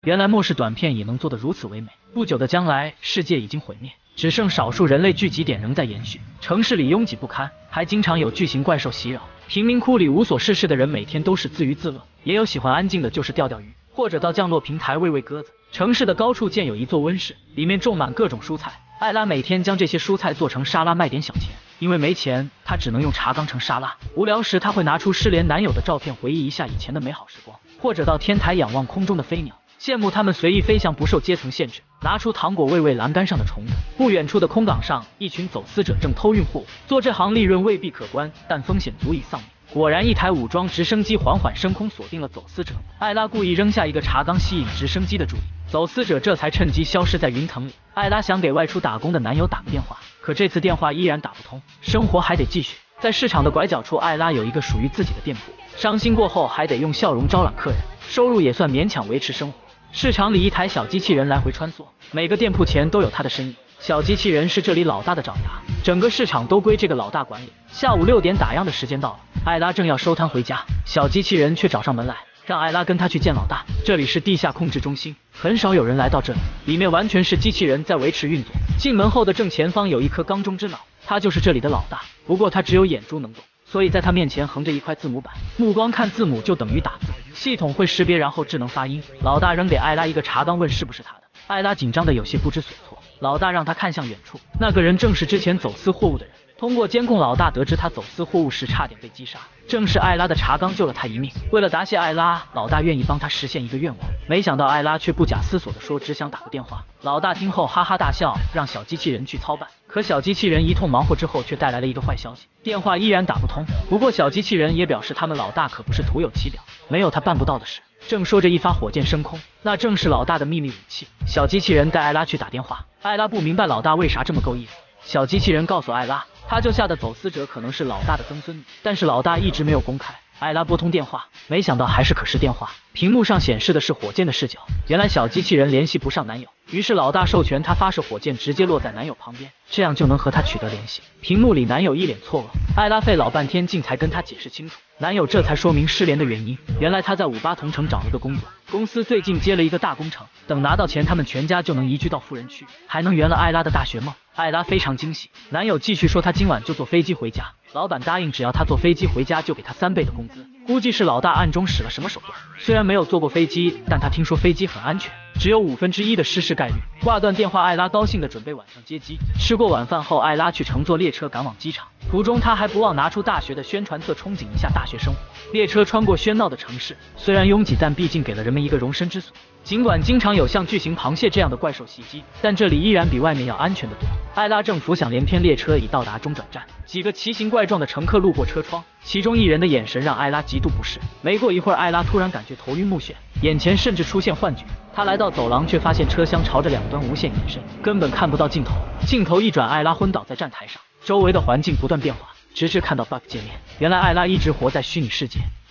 原来末世短片也能做得如此唯美。不久的将来，世界已经毁灭，只剩少数人类聚集点仍在延续。城市里拥挤不堪，还经常有巨型怪兽袭扰。贫民窟里无所事事的人每天都是自娱自乐，也有喜欢安静的，就是钓钓鱼，或者到降落平台喂喂鸽子。城市的高处建有一座温室，里面种满各种蔬菜。艾拉每天将这些蔬菜做成沙拉卖点小钱，因为没钱，她只能用茶缸盛沙拉。无聊时，她会拿出失联男友的照片回忆一下以前的美好时光，或者到天台仰望空中的飞鸟，羡慕它们随意飞翔不受阶层限制。拿出糖果喂喂栏杆上的虫子。不远处的空港上，一群走私者正偷运货物，做这行利润未必可观，但风险足以丧命。果然，一台武装直升机缓缓升空，锁定了走私者。艾拉故意扔下一个茶缸，吸引直升机的注意，走私者这才趁机消失在云层里。艾拉想给外出打工的男友打个电话，可这次电话依然打不通。生活还得继续。在市场的拐角处，艾拉有一个属于自己的店铺。伤心过后，还得用笑容招揽客人，收入也算勉强维持生活。市场里，一台小机器人来回穿梭，每个店铺前都有他的身影。小机器人是这里老大的爪牙，整个市场都归这个老大管理。下午6点打烊的时间到了，艾拉正要收摊回家，小机器人却找上门来，让艾拉跟他去见老大。这里是地下控制中心，很少有人来到这里，里面完全是机器人在维持运作。进门后的正前方有一颗缸中之脑，他就是这里的老大，不过他只有眼珠能动，所以在他面前横着一块字母板，目光看字母就等于打字，系统会识别然后智能发音。老大扔给艾拉一个茶缸，问是不是他的。艾拉紧张的有些不知所措，老大让他看向远处，那个人正是之前走私货物的人。通过监控，老大得知他走私货物时差点被击杀，正是艾拉的茶缸救了他一命。为了答谢艾拉，老大愿意帮他实现一个愿望。没想到艾拉却不假思索地说只想打个电话。老大听后哈哈大笑，让小机器人去操办。可小机器人一通忙活之后，却带来了一个坏消息，电话依然打不通。不过小机器人也表示他们老大可不是徒有其表，没有他办不到的事。正说着，一发火箭升空，那正是老大的秘密武器。小机器人带艾拉去打电话，艾拉不明白老大为啥这么够意思。小机器人告诉艾拉，他救下的走私者可能是老大的曾孙女，但是老大一直没有公开。艾拉拨通电话，没想到还是可视电话，屏幕上显示的是火箭的视角。原来小机器人联系不上男友，于是老大授权他发射火箭，直接落在男友旁边，这样就能和他取得联系。屏幕里男友一脸错愕，艾拉费老半天劲才跟他解释清楚，男友这才说明失联的原因。原来他在58同城找了个工作，公司最近接了一个大工程，等拿到钱，他们全家就能移居到富人区，还能圆了艾拉的大学梦。艾拉非常惊喜，男友继续说他今晚就坐飞机回家，老板答应只要他坐飞机回家就给他3倍的工资。估计是老大暗中使了什么手段，虽然没有坐过飞机，但他听说飞机很安全，只有1/5的失事概率。挂断电话，艾拉高兴地准备晚上接机。吃过晚饭后，艾拉去乘坐列车赶往机场，途中他还不忘拿出大学的宣传册，憧憬一下大学生活。列车穿过喧闹的城市，虽然拥挤，但毕竟给了人们一个容身之所。尽管经常有像巨型螃蟹这样的怪兽袭击，但这里依然比外面要安全得多。艾拉正浮想联翩，列车已到达中转站，几个奇形怪状的乘客路过车窗，其中一人的眼神让艾拉极度不适。没过一会儿，艾拉突然感觉头晕目眩，眼前甚至出现幻觉。她来到走廊，却发现车厢朝着两端无限延伸，根本看不到尽头。镜头一转，艾拉昏倒在站台上，周围的环境不断变化，直至看到 bug 界面。原来艾拉一直活在虚拟世界，